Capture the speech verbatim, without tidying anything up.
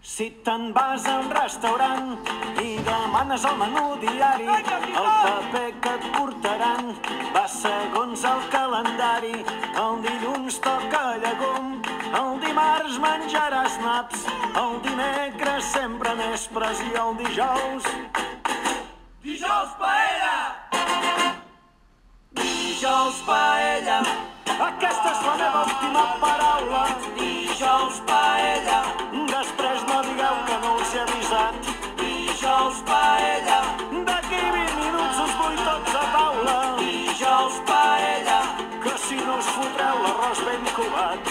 Si te'n vas a un restaurant i demanes el menú diari, el paper que et portaran va segons el calendari. El dilluns toca llegum, el dimarts menjaràs naps, el dimecres sempre nespres i el dijous... Dijous paella! Dijous paella! Aquesta és la meva última paraula. Dijous paella! Després no digueu que no us he avisat. Dijous paella! D'aquí vint minuts us vull tots a taula. Dijous paella! Que si no us fotreu l'arròs ben covat.